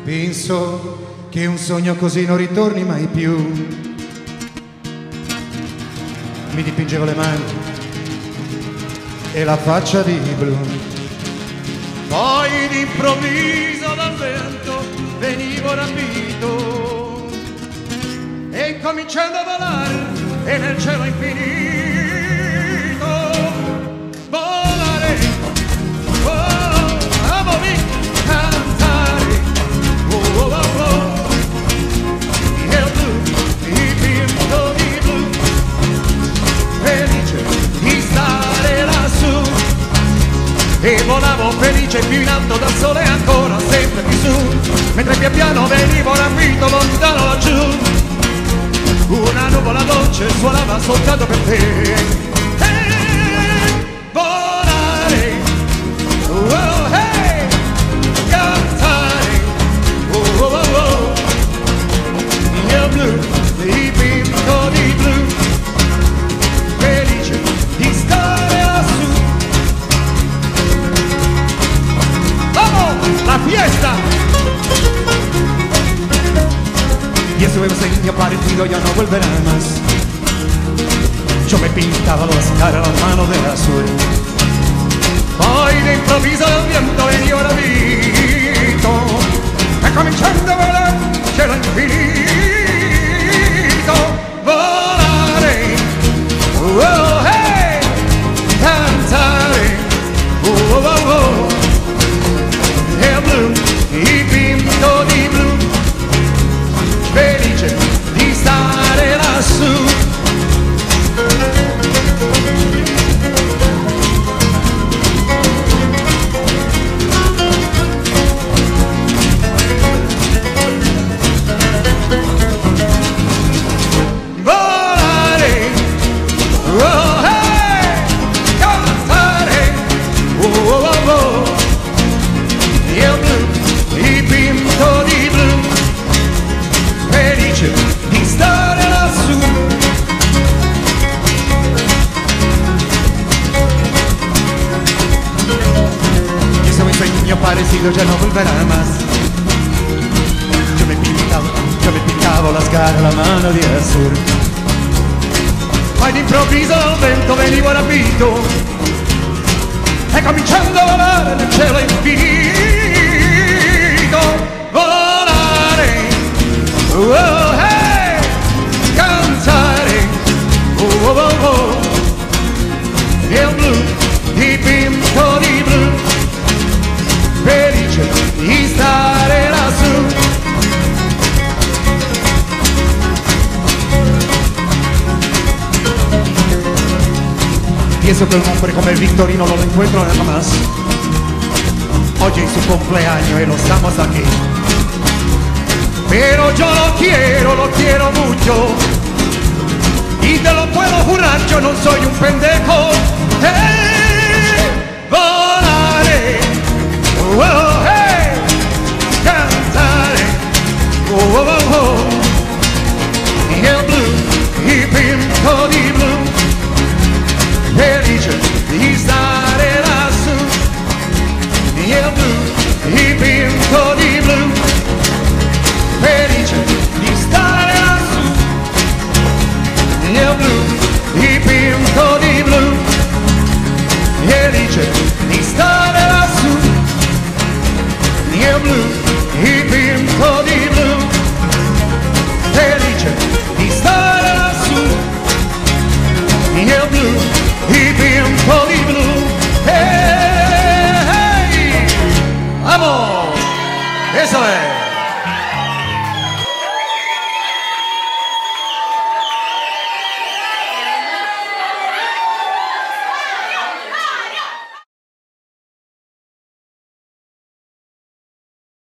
Penso che un sogno così non ritorni mai più. Mi dipingevo le mani e la faccia di blu. Poi d'improvviso dal vento venivo rapito e cominciando a volare e nel cielo infinito volare, oh, amami cantare, oh, oh, oh, oh. E il blu, dipinto di blu, felice di stare lassù. E volavo felice più in alto dal sole ancora sempre più su, mentre pian piano venivo rapito lontano laggiù. Una nuvola dolce suonava soltanto per te. Volare, oh, hey, cantare, oh, oh, oh, oh. Il blu, dipinto di blu, felice di stare lassù. ¡Vamos! ¡La fiesta! Y ese sueño parecido ya no volverá más. Yo me pintaba las caras, las manos de azul. Poi de improviso el viento veniva rapito e cominciando a volar cielo infinito. Volare, oh, hey, cantare, oh, oh, oh, oh. E blu, dipinto di blu, felice di stare lassù. Volare, oh, hey, cantare, oh, oh, oh, oh. Il blu, dipinto di blu, felice di stare lassù. Questo mi sueño parecido ya no volverá más. Yo me pintavo las caras, la mano di azul. Poi d'improvviso dal vento venivo rapito e cominciando a volare nel cielo infinito. Volare, oh, hey, cantare, oh, oh, oh, oh. Il blu, dipinto di blu, felice di stare lassù. Pienso que un hombre como el Victorino no lo encuentro nada más. Hoy es su cumpleaños y lo estamos aquí. Pero yo lo quiero mucho. Y te lo puedo jurar, yo no soy un pendejo. Hey,